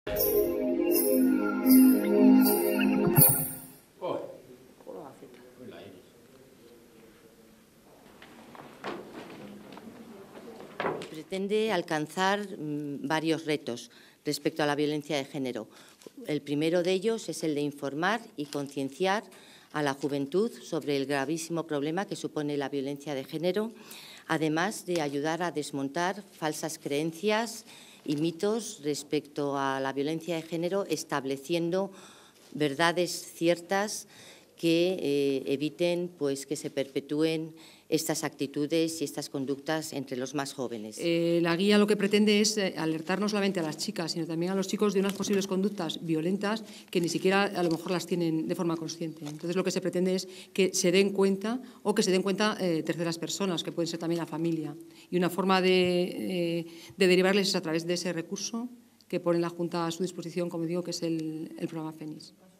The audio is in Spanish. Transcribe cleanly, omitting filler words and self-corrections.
Pretende alcanzar varios retos respecto a la violencia de género. El primero de ellos es el de informar y concienciar a la juventud sobre el gravísimo problema que supone la violencia de género, además de ayudar a desmontar falsas creencias y mitos respecto a la violencia de género, estableciendo verdades ciertas que eviten que se perpetúen estas actitudes y estas conductas entre los más jóvenes. La guía lo que pretende es alertar no solamente a las chicas, sino también a los chicos de unas posibles conductas violentas que ni siquiera a lo mejor las tienen de forma consciente. Entonces, lo que se pretende es que se den cuenta o que se den cuenta terceras personas, que pueden ser también la familia. Y una forma de derivarles es a través de ese recurso que pone la Junta a su disposición, como digo, que es el programa FENIS.